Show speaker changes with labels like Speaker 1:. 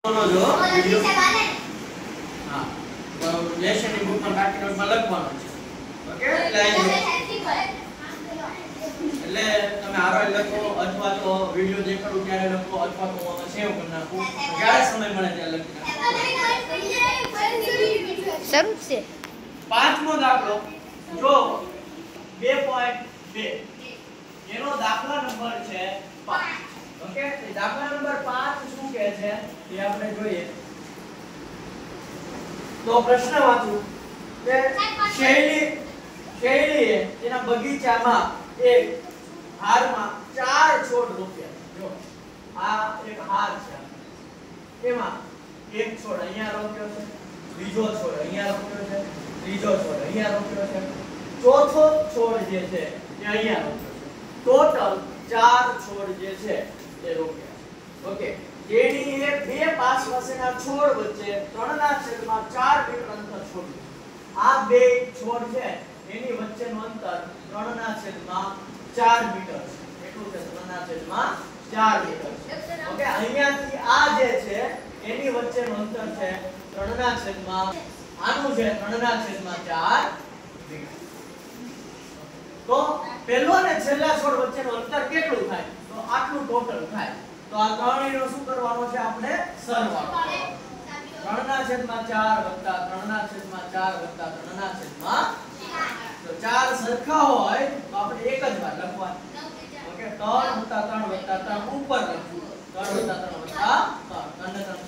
Speaker 1: જો હા લેશન ની બુક માં બાકી નોટમાં લખવાનો છે ઓકે એટલે તમે આરોય લખો અથવા તો વિડિયો દેખાડું ત્યારે લખો અથવા તો સેવ કરી નાખો જ્યારે સમય મળે ત્યારે લખી નાખો
Speaker 2: શરૂ છે
Speaker 1: પાંચમો દાખલો જો 2.2 એનો દાખલા નંબર છે 5 ઓકે એ દાખલા નંબર 5 શું કહે છે એ આપણે જોઈએ તો પ્રશ્ન વાંચું કે શૈલીએ એના બગીચામાં એક હારમાં 4 છોડ રોપ્યા જો આ એક હાર છે એમાં એક છોડ અહીંયા રોપ્યો છે બીજો છોડ અહીંયા રોપ્યો છે ત્રીજો છોડ અહીંયા રોપ્યો છે ચોથો છોડ જે છે એ અહીંયા રોપ્યો છે ટોટલ 4 છોડ જે છે એ રોપ્યા ઓકે જેની એ બે પાસેના છોડ વચ્ચે 3/4 મીટર અંતર છોડ્યું આ બે છોડ છે એની વચ્ચેનું અંતર 3/4 મીટર છે એટલું છે 3/4 મીટર છે ઓકે અહીંયાથી આ જે છે એની વચ્ચેનું અંતર છે 3/4 આનું છે 3/4 મીટર તો પહેલો અને છેલ્લા છોડ વચ્ચેનું અંતર કેટલું થાય તો આટલું ટોટલ થાય તો આ ત્રણેયનો શું કરવાનો છે આપણે સરવાળો 3/4 તો 4 સરખા હોય તો આપણે એક જ વાર લખવાનું ઓકે 3 + 3 + 3 ઉપર લખવું 3 + 3 + 3 3 3